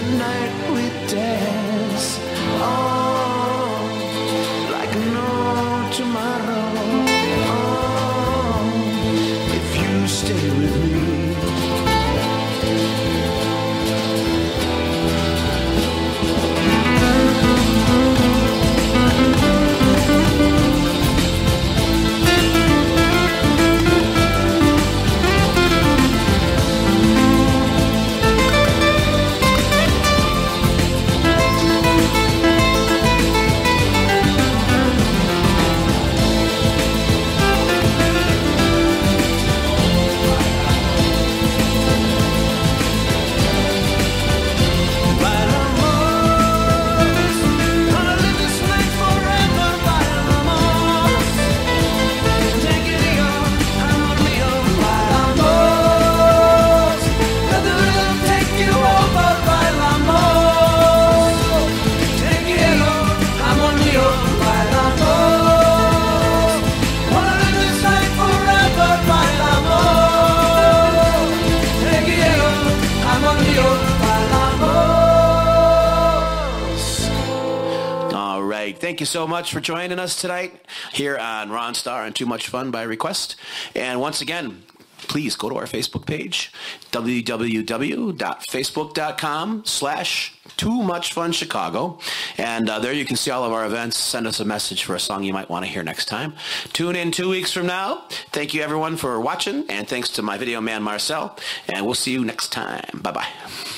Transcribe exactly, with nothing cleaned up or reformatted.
night we dance. Oh, like no tomorrow. Oh, if you stay with me. Thank you so much for joining us tonight here on Ron Starr and Too Much Fun by Request. And once again, please go to our Facebook page, www.facebook.com slash Too Much Fun Chicago. And uh, there you can see all of our events. Send us a message for a song you might want to hear next time. Tune in two weeks from now. Thank you, everyone, for watching. And thanks to my video man, Marcel. And we'll see you next time. Bye-bye.